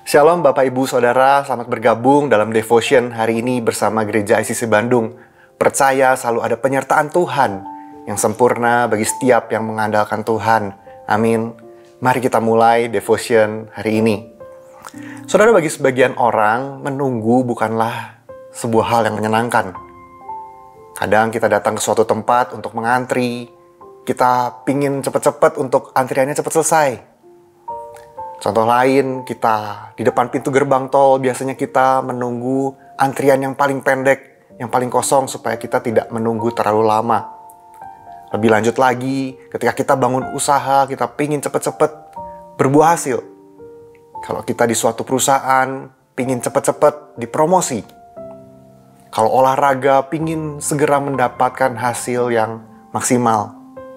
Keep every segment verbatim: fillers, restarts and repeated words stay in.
Shalom Bapak Ibu Saudara, selamat bergabung dalam Devotion hari ini bersama Gereja I C C Bandung. Percaya selalu ada penyertaan Tuhan yang sempurna bagi setiap yang mengandalkan Tuhan. Amin. Mari kita mulai Devotion hari ini. Saudara, bagi sebagian orang, menunggu bukanlah sebuah hal yang menyenangkan. Kadang kita datang ke suatu tempat untuk mengantri, kita pingin cepat-cepat untuk antriannya cepat selesai. Contoh lain, kita di depan pintu gerbang tol, biasanya kita menunggu antrian yang paling pendek, yang paling kosong, supaya kita tidak menunggu terlalu lama. Lebih lanjut lagi, ketika kita bangun usaha, kita pingin cepat-cepat berbuah hasil. Kalau kita di suatu perusahaan, pingin cepat-cepat dipromosi. Kalau olahraga, pingin segera mendapatkan hasil yang maksimal.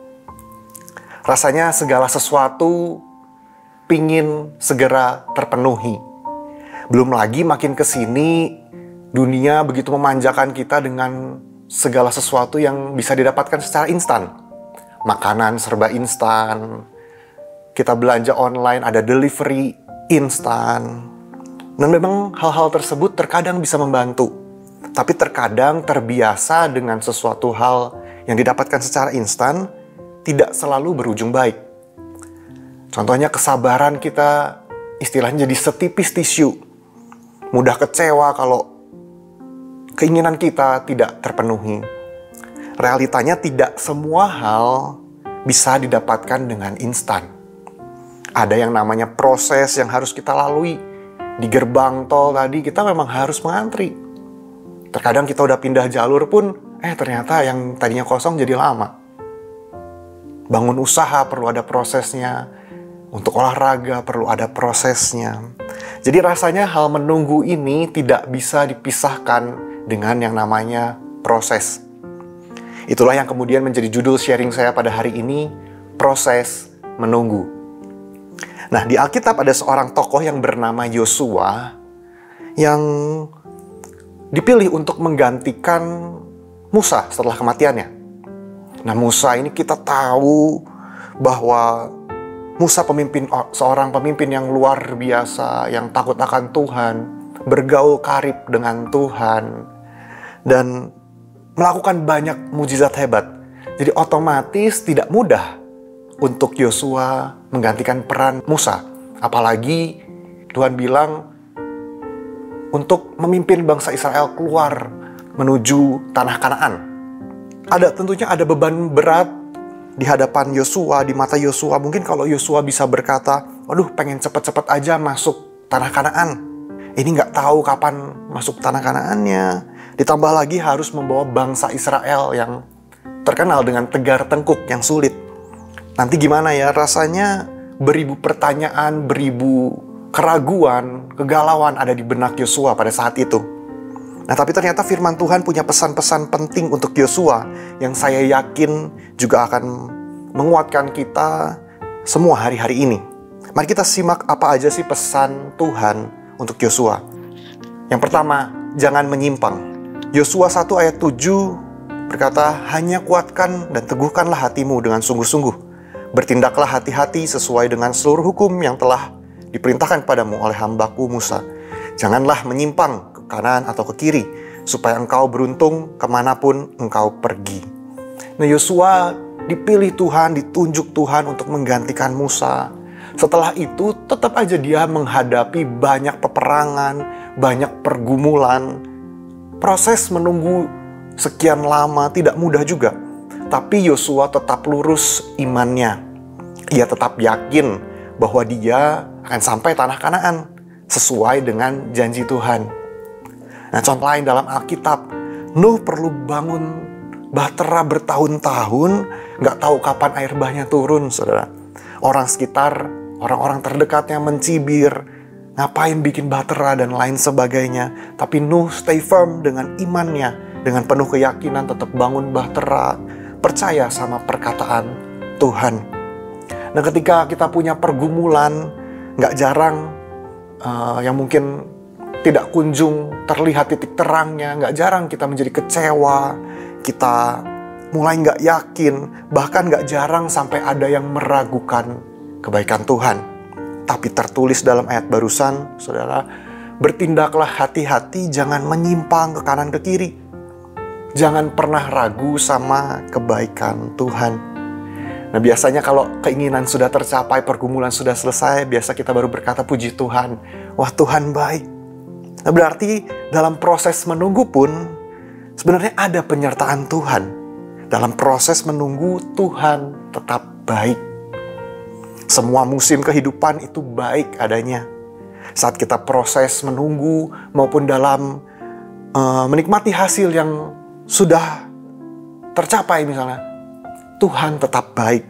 Rasanya segala sesuatu pingin segera terpenuhi. Belum lagi makin kesini, dunia begitu memanjakan kita dengan segala sesuatu yang bisa didapatkan secara instan. Makanan serba instan, kita belanja online, ada delivery instan. Dan memang hal-hal tersebut terkadang bisa membantu. Tapi terkadang terbiasa dengan sesuatu hal yang didapatkan secara instan, tidak selalu berujung baik. Contohnya kesabaran kita istilahnya jadi setipis tisu. Mudah kecewa kalau keinginan kita tidak terpenuhi. Realitanya tidak semua hal bisa didapatkan dengan instan. Ada yang namanya proses yang harus kita lalui. Di gerbang tol tadi kita memang harus mengantri. Terkadang kita udah pindah jalur pun, eh ternyata yang tadinya kosong jadi lama. Bangun usaha perlu ada prosesnya. Untuk olahraga perlu ada prosesnya. Jadi rasanya hal menunggu ini tidak bisa dipisahkan dengan yang namanya proses. Itulah yang kemudian menjadi judul sharing saya pada hari ini, proses menunggu. Nah, di Alkitab ada seorang tokoh yang bernama Yosua yang dipilih untuk menggantikan Musa setelah kematiannya. Nah, Musa ini kita tahu bahwa Musa pemimpin, seorang pemimpin yang luar biasa, yang takut akan Tuhan, bergaul karib dengan Tuhan, dan melakukan banyak mujizat hebat. Jadi otomatis tidak mudah untuk Yosua menggantikan peran Musa. Apalagi Tuhan bilang untuk memimpin bangsa Israel keluar menuju tanah Kanaan. Ada tentunya ada beban berat di hadapan Yosua, di mata Yosua. Mungkin kalau Yosua bisa berkata, waduh pengen cepet-cepet aja masuk tanah Kanaan. Ini nggak tahu kapan masuk tanah Kanaannya. Ditambah lagi harus membawa bangsa Israel yang terkenal dengan tegar tengkuk yang sulit. Nanti gimana ya, rasanya beribu pertanyaan, beribu keraguan, kegalauan ada di benak Yosua pada saat itu. Nah, tapi ternyata firman Tuhan punya pesan-pesan penting untuk Yosua yang saya yakin juga akan menguatkan kita semua hari-hari ini. Mari kita simak apa aja sih pesan Tuhan untuk Yosua. Yang pertama, jangan menyimpang. Yosua satu ayat tujuh berkata, hanya kuatkan dan teguhkanlah hatimu dengan sungguh-sungguh. Bertindaklah hati-hati sesuai dengan seluruh hukum yang telah diperintahkan kepadamu oleh hambaku Musa. Janganlah menyimpang ke kanan atau ke kiri, supaya engkau beruntung kemanapun engkau pergi. Nah, Yosua dipilih Tuhan, ditunjuk Tuhan untuk menggantikan Musa. Setelah itu, tetap aja dia menghadapi banyak peperangan, banyak pergumulan. Proses menunggu sekian lama tidak mudah juga. Tapi Yosua tetap lurus imannya. Ia tetap yakin bahwa dia akan sampai tanah Kanaan sesuai dengan janji Tuhan. Nah, contoh lain dalam Alkitab, Nuh perlu bangun bahtera bertahun-tahun, nggak tahu kapan air bahnya turun, saudara. Orang sekitar, orang-orang terdekatnya mencibir, ngapain bikin bahtera dan lain sebagainya. Tapi Nuh stay firm dengan imannya, dengan penuh keyakinan tetap bangun bahtera, percaya sama perkataan Tuhan. Nah, ketika kita punya pergumulan, nggak jarang Uh, yang mungkin tidak kunjung terlihat titik terangnya, nggak jarang kita menjadi kecewa, kita mulai nggak yakin, bahkan nggak jarang sampai ada yang meragukan kebaikan Tuhan. tapi tertulis dalam ayat barusan, saudara, bertindaklah hati-hati, jangan menyimpang ke kanan ke kiri. Jangan pernah ragu sama kebaikan Tuhan. Nah, biasanya kalau keinginan sudah tercapai, pergumulan sudah selesai, biasa kita baru berkata, puji Tuhan, wah Tuhan baik. Nah, berarti dalam proses menunggu pun sebenarnya ada penyertaan Tuhan. Dalam proses menunggu, Tuhan tetap baik. Semua musim kehidupan itu baik adanya. Saat kita proses menunggu maupun dalam uh, menikmati hasil yang sudah tercapai misalnya, Tuhan tetap baik.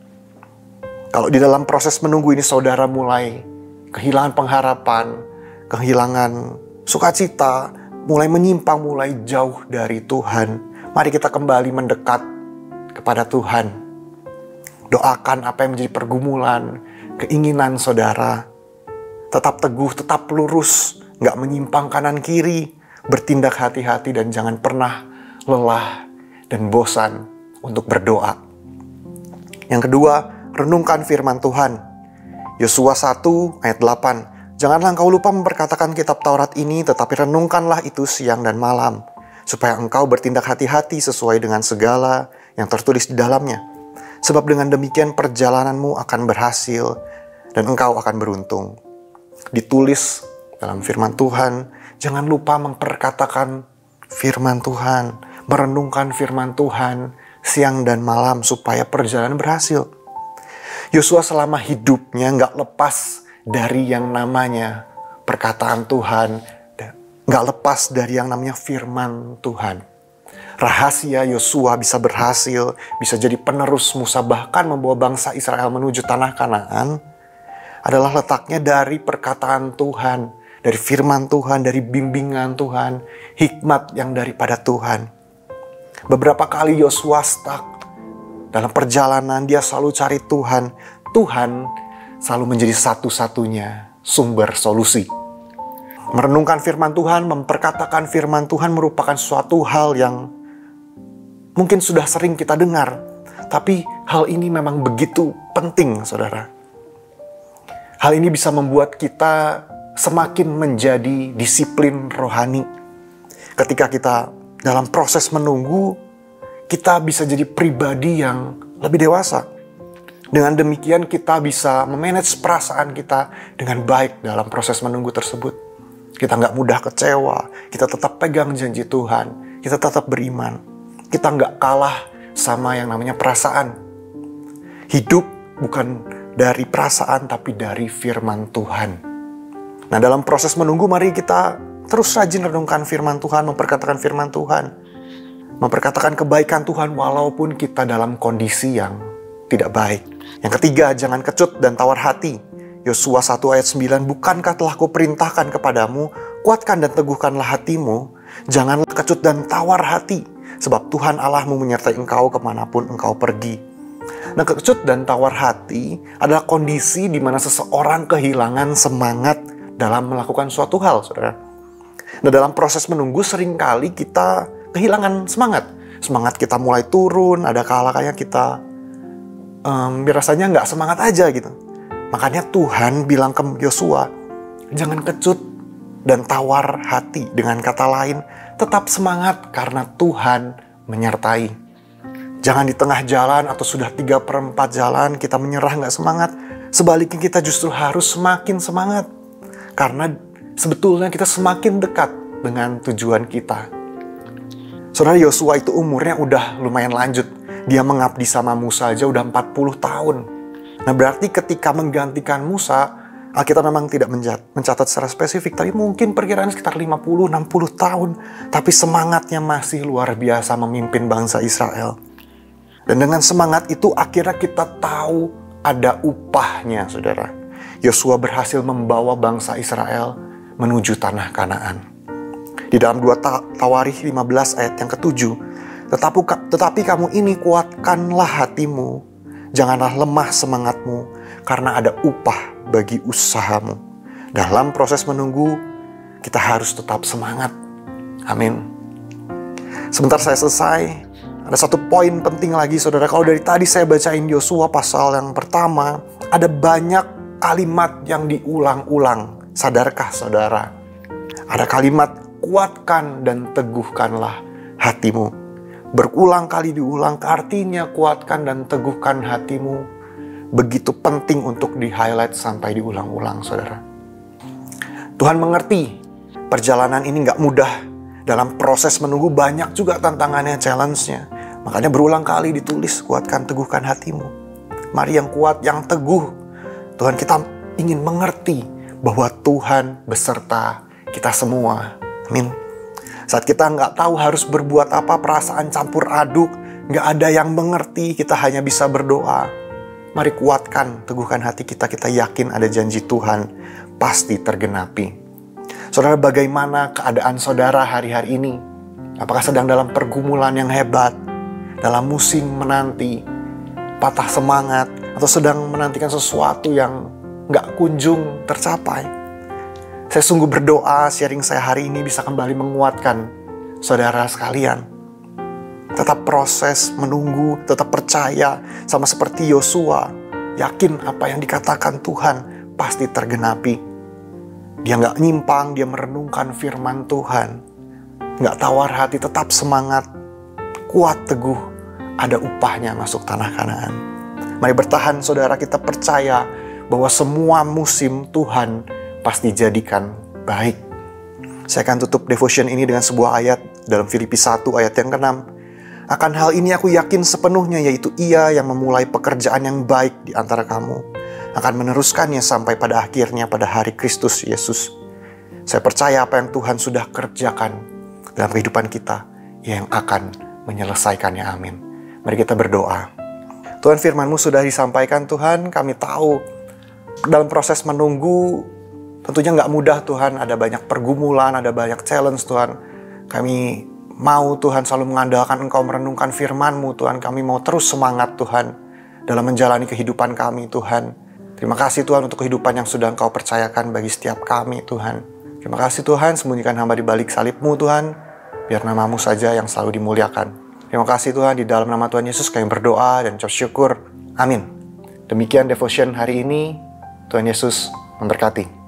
Kalau di dalam proses menunggu ini saudara mulai kehilangan pengharapan, kehilangan sukacita, mulai menyimpang, mulai jauh dari Tuhan, mari kita kembali mendekat kepada Tuhan. Doakan apa yang menjadi pergumulan, keinginan saudara. Tetap teguh, tetap lurus, gak menyimpang kanan kiri. Bertindak hati-hati dan jangan pernah lelah dan bosan untuk berdoa. Yang kedua, renungkan firman Tuhan. Yosua satu ayat delapan. Janganlah engkau lupa memperkatakan kitab Taurat ini, tetapi renungkanlah itu siang dan malam, supaya engkau bertindak hati-hati sesuai dengan segala yang tertulis di dalamnya. Sebab dengan demikian perjalananmu akan berhasil dan engkau akan beruntung. Ditulis dalam firman Tuhan, jangan lupa memperkatakan firman Tuhan, merenungkan firman Tuhan siang dan malam supaya perjalanan berhasil. Yosua selama hidupnya gak lepas dari yang namanya perkataan Tuhan, gak lepas dari yang namanya firman Tuhan. Rahasia Yosua bisa berhasil, bisa jadi penerus Musa, bahkan membawa bangsa Israel menuju tanah Kanaan, adalah letaknya dari perkataan Tuhan, dari firman Tuhan, dari bimbingan Tuhan, hikmat yang daripada Tuhan. Beberapa kali Yosua stuck dalam perjalanan, dia selalu cari Tuhan. Tuhan selalu menjadi satu-satunya sumber solusi. Merenungkan firman Tuhan, memperkatakan firman Tuhan merupakan suatu hal yang mungkin sudah sering kita dengar, tapi hal ini memang begitu penting, saudara. Hal ini bisa membuat kita semakin menjadi disiplin rohani. Ketika kita dalam proses menunggu, kita bisa jadi pribadi yang lebih dewasa. Dengan demikian kita bisa memanage perasaan kita dengan baik dalam proses menunggu tersebut. Kita nggak mudah kecewa, kita tetap pegang janji Tuhan, kita tetap beriman. Kita nggak kalah sama yang namanya perasaan. Hidup bukan dari perasaan, tapi dari firman Tuhan. Nah, dalam proses menunggu, mari kita terus rajin renungkan firman Tuhan, memperkatakan firman Tuhan. Memperkatakan kebaikan Tuhan walaupun kita dalam kondisi yang tidak baik. Yang ketiga, jangan kecut dan tawar hati. Yosua satu ayat sembilan, bukankah telah kuperintahkan kepadamu, kuatkan dan teguhkanlah hatimu, janganlah kecut dan tawar hati, sebab Tuhan Allahmu menyertai engkau kemanapun engkau pergi. Nah, kecut dan tawar hati adalah kondisi di mana seseorang kehilangan semangat dalam melakukan suatu hal, saudara. Nah, dalam proses menunggu seringkali kita kehilangan semangat. Semangat kita mulai turun, ada kala kayak kita um, rasanya nggak semangat aja gitu. Makanya Tuhan bilang ke Yosua, jangan kecut dan tawar hati. Dengan kata lain, tetap semangat karena Tuhan menyertai. Jangan di tengah jalan atau sudah tiga per empat jalan kita menyerah nggak semangat. Sebaliknya kita justru harus semakin semangat. Karena sebetulnya kita semakin dekat dengan tujuan kita. Saudara, Yosua itu umurnya udah lumayan lanjut. Dia mengabdi sama Musa aja udah empat puluh tahun. Nah, berarti ketika menggantikan Musa, Alkitab memang tidak mencatat secara spesifik, tapi mungkin perkiraan sekitar lima puluh enam puluh tahun. Tapi semangatnya masih luar biasa memimpin bangsa Israel. Dan dengan semangat itu akhirnya kita tahu ada upahnya, saudara. Yosua berhasil membawa bangsa Israel menuju tanah Kanaan. Di dalam dua Tawarikh lima belas ayat yang ketujuh, tetapi, tetapi kamu ini kuatkanlah hatimu, janganlah lemah semangatmu, karena ada upah bagi usahamu. Dalam proses menunggu, kita harus tetap semangat. Amin. Sebentar saya selesai. Ada satu poin penting lagi, saudara. Kalau dari tadi saya bacain Yosua pasal yang pertama, ada banyak kalimat yang diulang-ulang. Sadarkah saudara? Ada kalimat, kuatkan dan teguhkanlah hatimu. Berulang kali diulang, artinya kuatkan dan teguhkan hatimu. Begitu penting untuk di-highlight sampai diulang-ulang, saudara. Tuhan mengerti perjalanan ini gak mudah. Dalam proses menunggu banyak juga tantangannya, challenge-nya. Makanya berulang kali ditulis, kuatkan, teguhkan hatimu. Mari yang kuat, yang teguh. Tuhan, kita ingin mengerti bahwa Tuhan beserta kita semua. Amin. Saat kita nggak tahu harus berbuat apa, perasaan campur aduk, nggak ada yang mengerti, kita hanya bisa berdoa. Mari kuatkan, teguhkan hati kita, kita yakin ada janji Tuhan pasti tergenapi. Saudara, bagaimana keadaan saudara hari-hari ini? Apakah sedang dalam pergumulan yang hebat, dalam musim menanti, patah semangat, atau sedang menantikan sesuatu yang gak kunjung tercapai? Saya sungguh berdoa sharing saya hari ini bisa kembali menguatkan saudara sekalian. Tetap proses menunggu, tetap percaya, sama seperti Yosua, yakin apa yang dikatakan Tuhan pasti tergenapi. Dia gak nyimpang, dia merenungkan firman Tuhan. Gak tawar hati, tetap semangat, kuat teguh. Ada upahnya masuk tanah Kanaan. Mari bertahan saudara, kita percaya bahwa semua musim Tuhan pasti jadikan baik. Saya akan tutup devotion ini dengan sebuah ayat dalam Filipi satu ayat yang keenam. Akan hal ini aku yakin sepenuhnya, yaitu Ia yang memulai pekerjaan yang baik di antara kamu akan meneruskannya sampai pada akhirnya pada hari Kristus Yesus. Saya percaya apa yang Tuhan sudah kerjakan dalam kehidupan kita, Ia yang akan menyelesaikannya. Amin. Mari kita berdoa. Tuhan, firman-Mu sudah disampaikan Tuhan, kami tahu dalam proses menunggu tentunya nggak mudah Tuhan, ada banyak pergumulan, ada banyak challenge Tuhan. Kami mau Tuhan selalu mengandalkan Engkau, merenungkan firman-Mu Tuhan. Kami mau terus semangat Tuhan dalam menjalani kehidupan kami Tuhan. Terima kasih Tuhan untuk kehidupan yang sudah Engkau percayakan bagi setiap kami Tuhan. Terima kasih Tuhan, sembunyikan hamba di balik salib-Mu Tuhan, biar nama-Mu saja yang selalu dimuliakan. Terima kasih Tuhan, di dalam nama Tuhan Yesus kami berdoa dan ucap syukur. Amin. Demikian devotion hari ini. Tuhan Yesus memberkati.